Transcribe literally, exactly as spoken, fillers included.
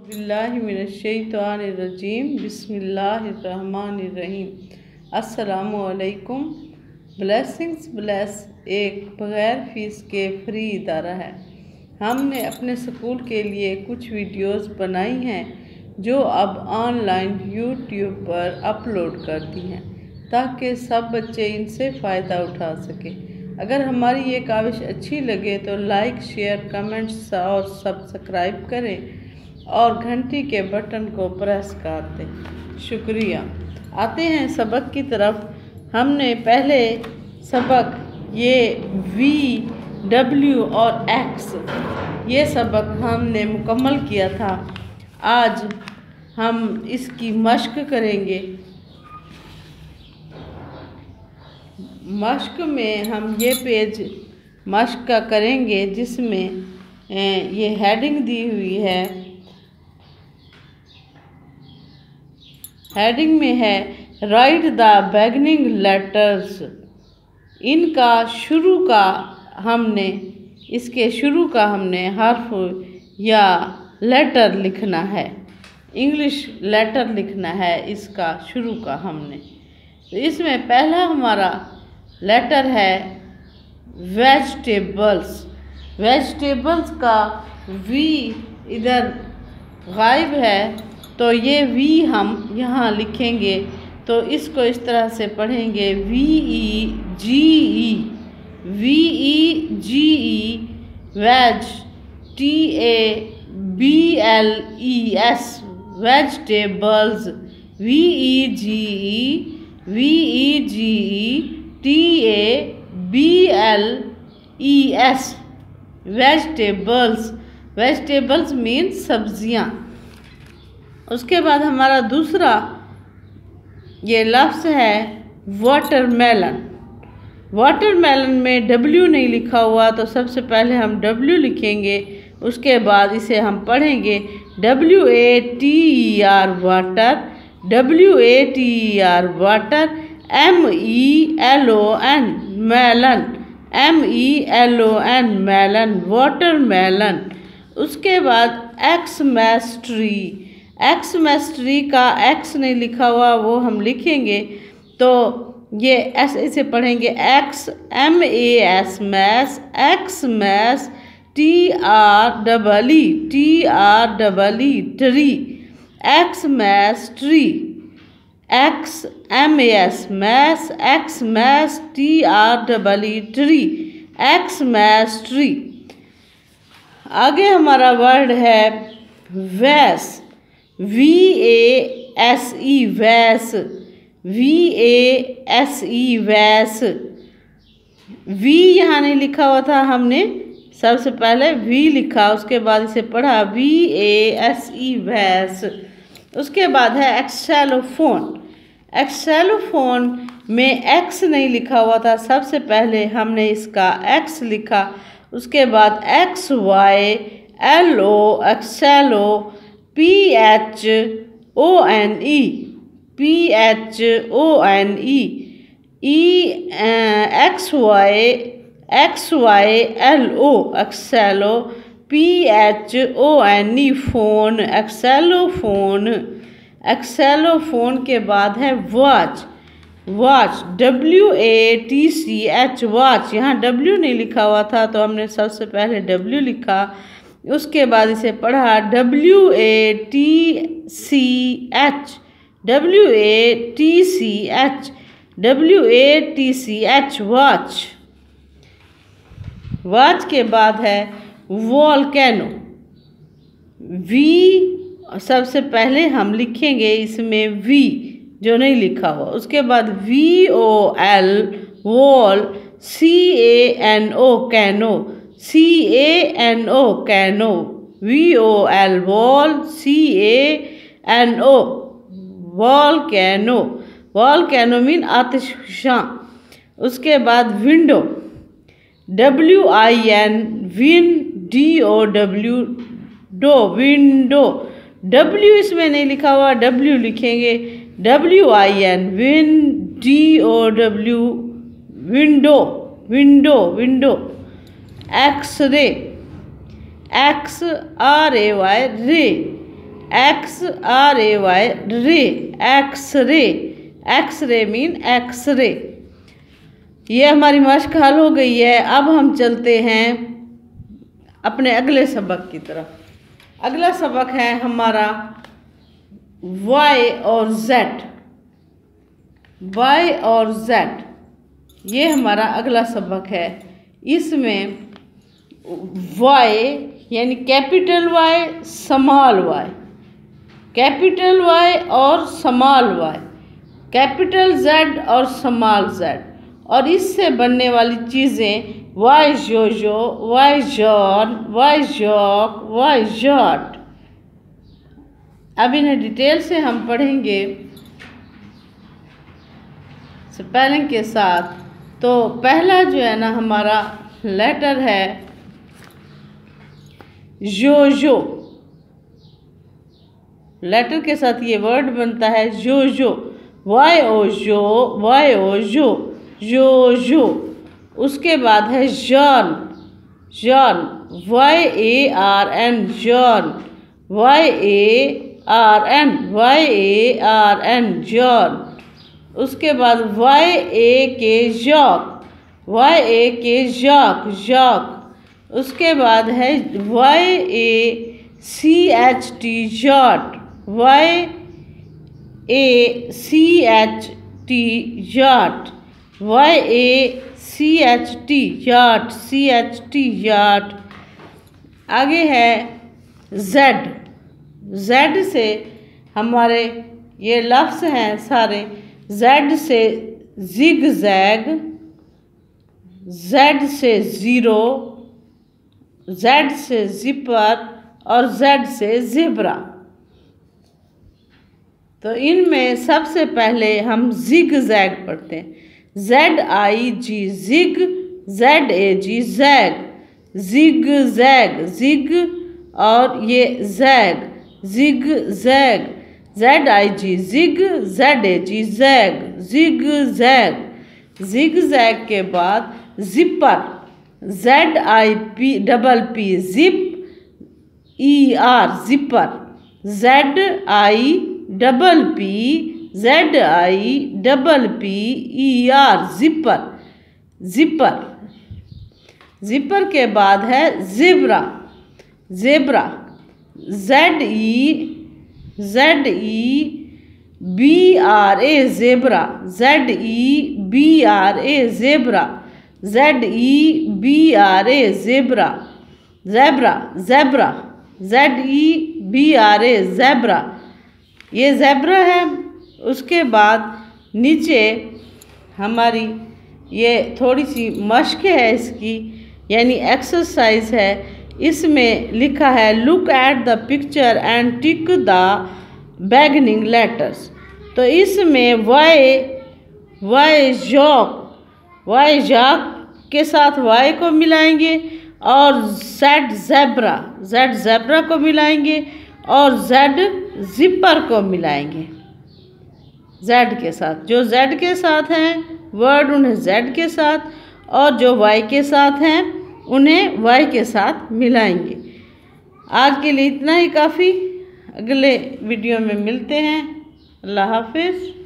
बिस्मिल्लाहिमिनश्शैतानिर्रजीम बिस्मिल्लाहिर्रहमानिर्रहीम। अस्सलामुअलैकुम। Blessings bless एक बग़ैर फ़ीस के फ्री इदारा है। हमने अपने स्कूल के लिए कुछ वीडियोस बनाई हैं जो अब ऑनलाइन यूट्यूब पर अपलोड कर दी हैं ताकि सब बच्चे इनसे फ़ायदा उठा सकें। अगर हमारी ये काविश अच्छी लगे तो लाइक, शेयर, कमेंट्स और सब्सक्राइब करें और घंटी के बटन को प्रेस कर दें। शुक्रिया। आते हैं सबक की तरफ। हमने पहले सबक ये वी, डब्ल्यू और एक्स ये सबक हमने मुकम्मल किया था। आज हम इसकी मश्क करेंगे। मश्क में हम ये पेज मश्क का करेंगे जिसमें ये हेडिंग दी हुई है। हेडिंग में है राइट द बिगिनिंग लेटर्स। इनका शुरू का हमने इसके शुरू का हमने हर्फ या लेटर लिखना है, इंग्लिश लेटर लिखना है इसका शुरू का हमने। तो इसमें पहला हमारा लेटर है वेजिटेबल्स। वेजिटेबल्स का वी इधर गायब है तो ये वी हम यहाँ लिखेंगे। तो इसको इस तरह से पढ़ेंगे V E G E, V E G E, veg, T A B L E S, vegetables, V E G E, V E G E, T A B L E S, vegetables. Vegetables means सब्जियाँ। उसके बाद हमारा दूसरा ये लफ्ज़ है watermelon. Watermelon में W नहीं लिखा हुआ तो सबसे पहले हम डब्ल्यू लिखेंगे। उसके बाद इसे हम पढ़ेंगे W A T E R water, W A T E R water, M E L O N melon, M E L O N melon, watermelon. उसके बाद एक्समेस्ट्री। एक्समेस्ट्री का एक्स नहीं लिखा हुआ वो हम लिखेंगे। तो ये ऐसे इसे पढ़ेंगे X M A S mas, Xmas, T R double E, T R double E tree, Xmas tree, X M A S mas, Xmas, T R double E tree, Xmas tree. आगे हमारा word है वैस, V A S E वैस, V A S E वैस। We यहाँ नहीं लिखा हुआ था, हमने सबसे पहले वी लिखा, उसके बाद इसे पढ़ा वी ए एस ई वैस। उसके बाद है एक्सेलोफोन। एक्सेलोफोन में एक्स नहीं लिखा हुआ था, सबसे पहले हमने इसका एक्स लिखा। उसके बाद X Y L O, xylo, P H O N E, P H O N E, E X Y X Y L O, xylo, P H O N E, phone, xylophone. Xylophone के बाद है watch. Watch, W A T C H, watch. यहाँ W नहीं लिखा हुआ था तो हमने सबसे पहले डब्ल्यू लिखा। उसके बाद इसे पढ़ा W A T C H, W A T C H, W A T C H, watch. Watch के बाद है वोल्केनो। वी सबसे पहले हम लिखेंगे इसमें वी जो नहीं लिखा हुआ। उसके बाद V O L vol, C A N O cano, C A N O cano, V O L vol, C A N O volcano. Volcano mean आतिशफ़शां। उसके बाद window, W I N, win, D O W, dow, window. W इसमें नहीं लिखा हुआ, W लिखेंगे, W I N, win, D O W, window, window, window. X ray, X R A Y, ray, X R A Y ray, X ray, X ray mean X ray. ये हमारी मश्क हल हो गई है। अब हम चलते हैं अपने अगले सबक की तरफ। अगला सबक है हमारा वाई और जेड, वाई और जेड, ये हमारा अगला सबक है। इसमें वाई यानी capital Y, small Y, capital Y और स्मॉल वाई, कैपिटल जेड और स्मॉल जेड, और इससे बनने वाली चीज़ें Y yoyo, Y yarn, Y Jacques, Y yacht. अब इन्हें डिटेल से हम पढ़ेंगे स्पेलिंग के साथ। तो पहला जो है ना हमारा लेटर है जोजो, लेटर के साथ ये वर्ड बनता है जोजो, वाई ओ जो, वाई ओ जो, जो जो। उसके बाद है yarn, yarn, Y A R N, yarn, Y A R N, Y A R N, yarn. उसके बाद वाई ए के जॉक, वाई ए के जॉक, जॉक। उसके बाद है Y A C H T, yacht, Y A C H T, yacht, Y A C H T, yacht, C H T, yacht. आगे है Z, Z से हमारे ये लफ्ज़ हैं सारे। जेड से जिग जैग, जेड से ज़ीरो, जेड से जिपर और जेड से ज़ेब्रा। तो इनमें सबसे पहले हम जिग जैग पढ़ते हैं। Z I G zig, Z A G zag, zig zag, zig और ये zag, zig zag, Z I G zig, Z A G zag, zig zag. Zig zag के बाद zipper, Z I P double P zip, E R zipper, Z I double P, Z I double P E R zipper, zipper. Zipper के बाद है zebra, zebra, Z E, Z E B R A zebra, Z E B R A zebra, Z E B R A zebra, zebra, zebra, Z E B R A zebra, ये zebra है। उसके बाद नीचे हमारी ये थोड़ी सी मश्क है इसकी, यानी एक्सरसाइज है। इसमें लिखा है look at the picture and tick the beginning letters. तो इसमें वाई, वाई जॉक, वाई जॉक के साथ वाई को मिलाएंगे और जेड ज़ेब्रा, जेड ज़ेब्रा को मिलाएंगे और जेड जिपर को मिलाएंगे जेड के साथ। जो जेड के साथ हैं वर्ड उन्हें जेड के साथ, और जो वाई के साथ हैं उन्हें वाई के साथ मिलाएंगे। आज के लिए इतना ही काफ़ी। अगले वीडियो में मिलते हैं। अल्लाह हाफिज़।